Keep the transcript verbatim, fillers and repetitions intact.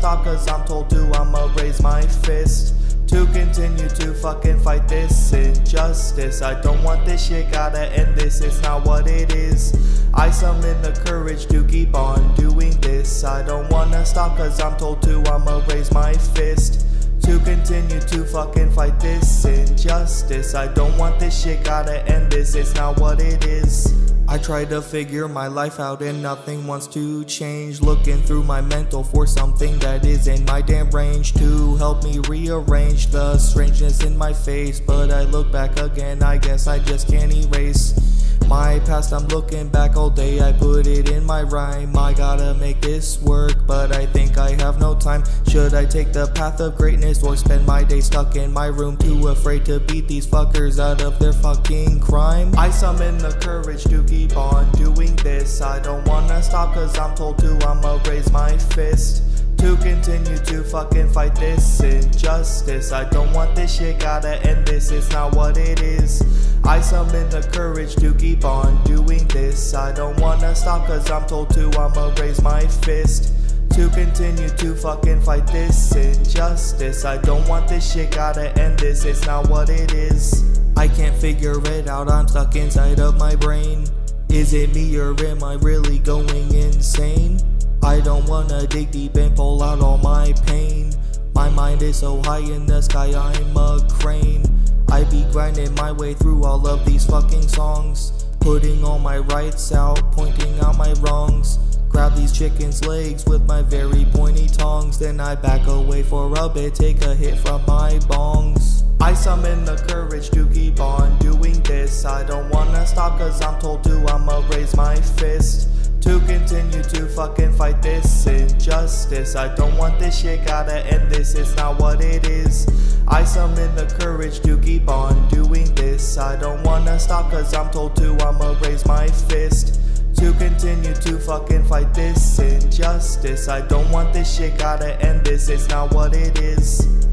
stop cause I'm told to. I'ma raise my fist to continue to fucking fight this injustice. I don't want this shit, gotta end this, it's not what it is. I summon the courage to keep on doing this. I don't wanna stop cause I'm told to. I'ma raise my fist to continue to fucking fight this injustice. I don't want this shit, gotta end this, it's not what it is. I try to figure my life out and nothing wants to change. Looking through my mental for something that is in my damn range to help me rearrange the strangeness in my face. But I look back again, I guess I just can't erase my past. I'm looking back all day, I put it in my rhyme. I gotta make this work, but I think I have no time. Should I take the path of greatness or spend my day stuck in my room, too afraid to beat these fuckers out of their fucking crime? I summon the courage to keep on doing this. I don't wanna stop cause I'm told to. I'ma raise my fist to continue to fucking fight this injustice. I don't want this shit, gotta end this, it's not what it is. I summon the courage to keep on doing this. I don't wanna stop cause I'm told to. I'ma raise my fist to continue to fucking fight this injustice. I don't want this shit, gotta end this, it's not what it is. I can't figure it out, I'm stuck inside of my brain. Is it me or am I really going insane? I don't wanna dig deep and pull out all my pain. My mind is so high in the sky, I'm a crane. I be grinding my way through all of these fucking songs, putting all my rights out, pointing out my wrongs. Grab these chickens' legs with my very pointy tongs, then I back away for a bit, take a hit from my bongs. I summon the courage to keep on doing this. I don't wanna stop cause I'm told to. I'ma raise my fist to continue to fucking fight this injustice. I don't want this shit, gotta end this, it's not what it is. I summon the courage to keep on doing this. I don't wanna stop cause I'm told to. I'ma raise my fist to continue to fucking fight this injustice. I don't want this shit, gotta end this, it's not what it is.